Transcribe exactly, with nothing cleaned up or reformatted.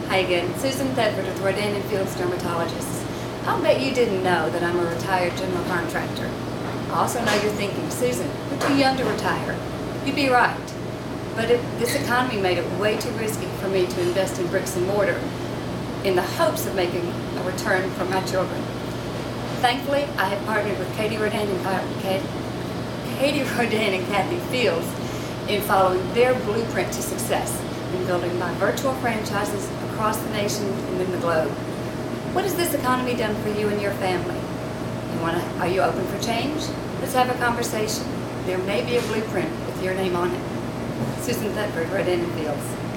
Hi again, Susan Thetford with Rodan and Fields Dermatologists. I'll bet you didn't know that I'm a retired general contractor. I also know you're thinking, Susan, you're too young to retire. You'd be right. But it, this economy made it way too risky for me to invest in bricks and mortar in the hopes of making a return for my children. Thankfully, I have partnered with Katie Rodan and Katie, Katie Rodan and Kathy Fields in following their blueprint to success in building my virtual franchises across the nation and in the globe. What has this economy done for you and your family? You wanna, are you open for change? Let's have a conversation. There may be a blueprint with your name on it. Susan Thetford, Rodan and Fields.